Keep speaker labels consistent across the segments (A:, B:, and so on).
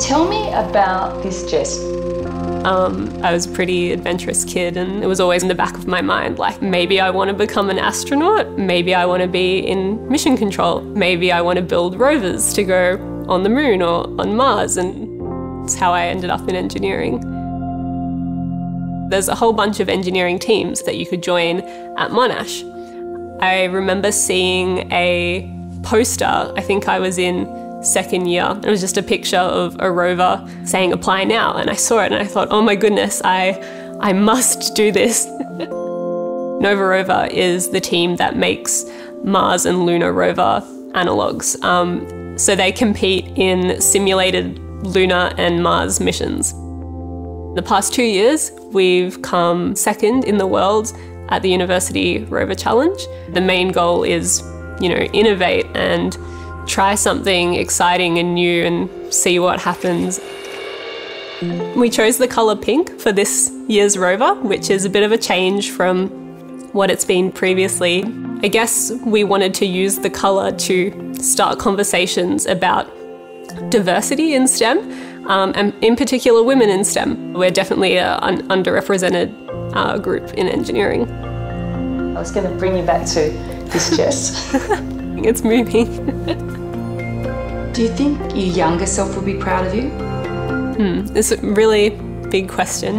A: Tell me about this Jess.
B: I was a pretty adventurous kid, and it was always in the back of my mind, like, maybe I want to become an astronaut, maybe I want to be in mission control, maybe I want to build rovers to go on the moon or on Mars, and it's how I ended up in engineering. There's a whole bunch of engineering teams that you could join at Monash. I remember seeing a poster, I think I was in second year. It was just a picture of a rover saying apply now, and I saw it and I thought, oh my goodness, I must do this. Nova Rover is the team that makes Mars and Lunar rover analogues. So they compete in simulated lunar and Mars missions. The past 2 years, we've come second in the world at the University Rover Challenge. The main goal is, innovate and try something exciting and new and see what happens. We chose the colour pink for this year's rover, which is a bit of a change from what it's been previously. I guess we wanted to use the colour to start conversations about diversity in STEM, and in particular women in STEM. We're definitely an underrepresented group in engineering.
A: I was going to bring you back to this Jess.
B: It's moving.
A: Do you think your younger self would be proud of you?
B: It's a really big question.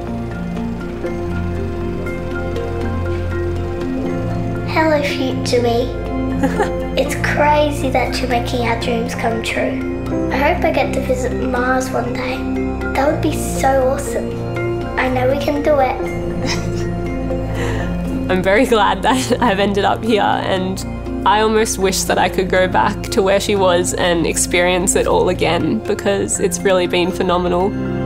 C: Hello, future me. It's crazy that you're making our dreams come true. I hope I get to visit Mars one day. That would be so awesome. I know we can do it.
B: I'm very glad that I've ended up here, and I almost wish that I could go back to where she was and experience it all again, because it's really been phenomenal.